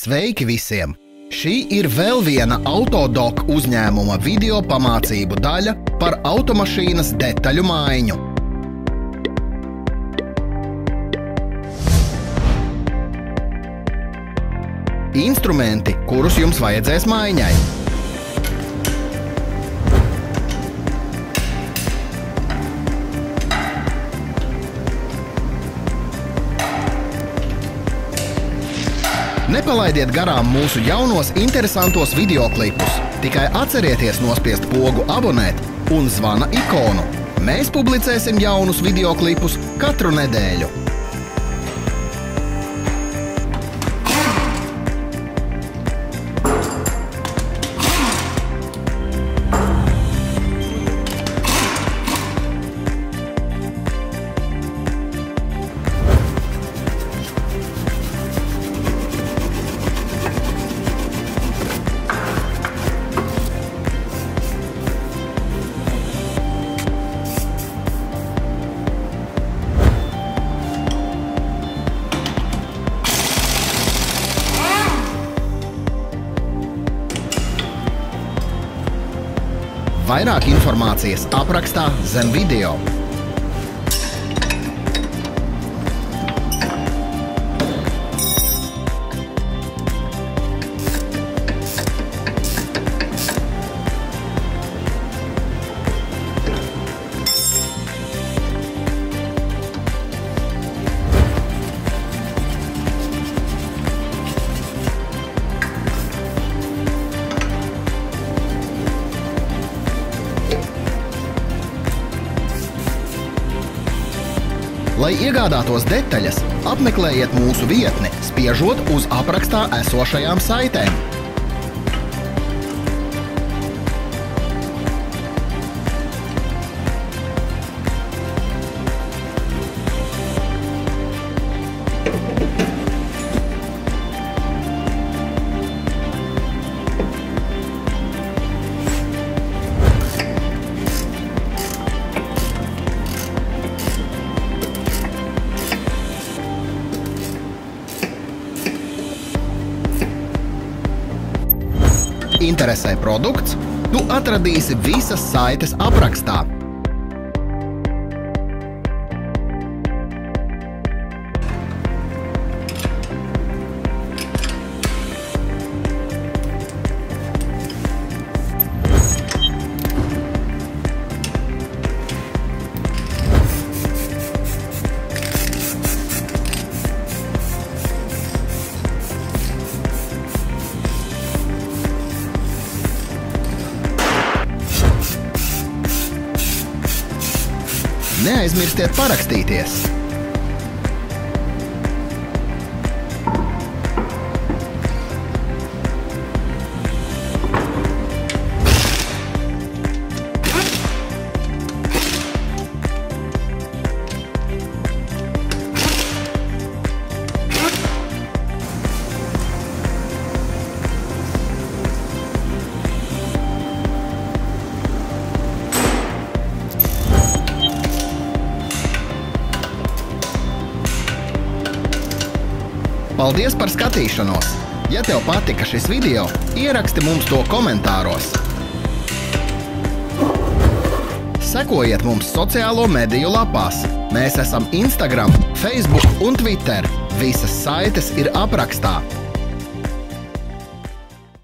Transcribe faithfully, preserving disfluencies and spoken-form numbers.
Sveiki visiem! Šī ir vēl viena Autodoc uzņēmuma video pamācību daļa par automašīnas detaļu maiņu. Instrumenti, kurus jums vajadzēs maiņai. Nepalaidiet garām mūsu jaunos interesantos videoklipus. Tikai atcerieties nospiest pogu abonēt un zvana ikonu. Mēs publicēsim jaunus videoklipus katru nedēļu. Vairāk informācijas aprakstā zem video. Lai iegādātos detaļas, apmeklējiet mūsu vietni, spiežot uz aprakstā esošajām saitēm. Interesē produkts? Tu atradīsi visas saites aprakstā. Neaizmirstiet parakstīties! Paldies par skatīšanos! Ja tev patika šis video, ieraksti mums to komentāros. Sekojiet mums sociālo mediju lapās. Mēs esam Instagram, Facebook un Twitter. Visas saites ir aprakstā.